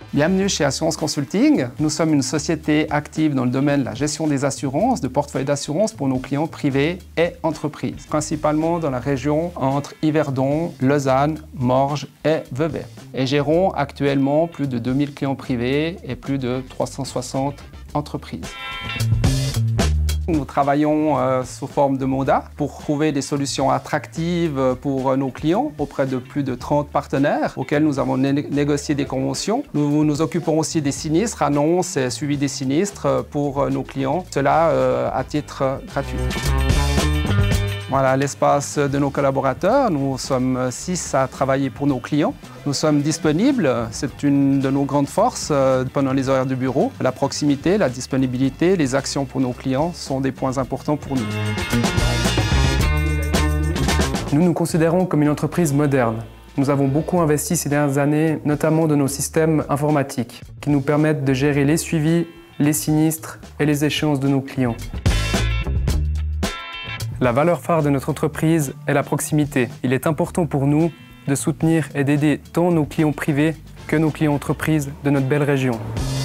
Bienvenue chez Assurance Consulting. Nous sommes une société active dans le domaine de la gestion des assurances, de portefeuille d'assurance pour nos clients privés et entreprises, principalement dans la région entre Yverdon, Lausanne, Morges et Vevey. Et gérons actuellement plus de 2000 clients privés et plus de 360 entreprises. Nous travaillons sous forme de mandat pour trouver des solutions attractives pour nos clients auprès de plus de 30 partenaires auxquels nous avons négocié des conventions. Nous nous occupons aussi des sinistres, annonces et suivi des sinistres pour nos clients, cela à titre gratuit. Voilà l'espace de nos collaborateurs. Nous sommes 6 à travailler pour nos clients. Nous sommes disponibles, c'est une de nos grandes forces pendant les horaires du bureau. La proximité, la disponibilité, les actions pour nos clients sont des points importants pour nous. Nous nous considérons comme une entreprise moderne. Nous avons beaucoup investi ces dernières années, notamment dans nos systèmes informatiques, qui nous permettent de gérer les suivis, les sinistres et les échéances de nos clients. La valeur phare de notre entreprise est la proximité. Il est important pour nous de soutenir et d'aider tant nos clients privés que nos clients entreprises de notre belle région.